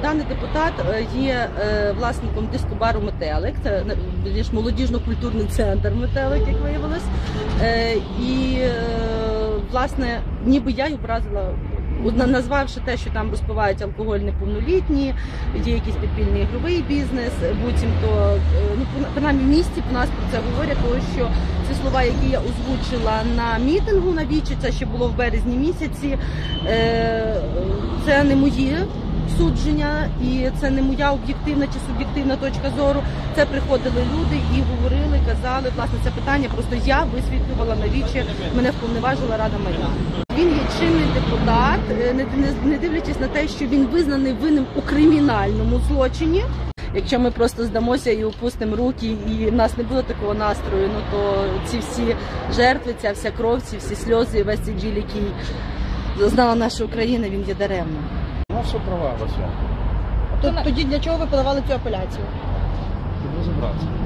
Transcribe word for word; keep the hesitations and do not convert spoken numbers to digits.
даний депутат є власником дискобару «Метелик», це більш молодіжно-культурний центр «Метелик», як виявилось. І, власне, ніби я й образила, назвавши те, що там розпивають алкоголь неповнолітні, є якийсь підпільний ігровий бізнес, буцімто, ну, принаймні в місті по нас про це говорять, тому що ці слова, які я озвучила на мітингу на Вічі, це ще було в березні місяці, це не мої судження і це не моя об'єктивна чи суб'єктивна точка зору. Це приходили люди і говорили, казали, власне, це питання просто я висвітлювала на Вічі, мене вповноважила Рада Майдану. Він є чинний депутат, не, не, не дивлячись на те, що він визнаний винним у кримінальному злочині. Якщо ми просто здамося і опустимо руки, і в нас не буде такого настрою, ну то ці всі жертви, ця вся кров, ці всі сльози, весь цей біль, який зазнала наша Україна, він є даремним. Ну, все права, Вася. Тоді для чого ви подавали цю апеляцію? Щоб розібратися.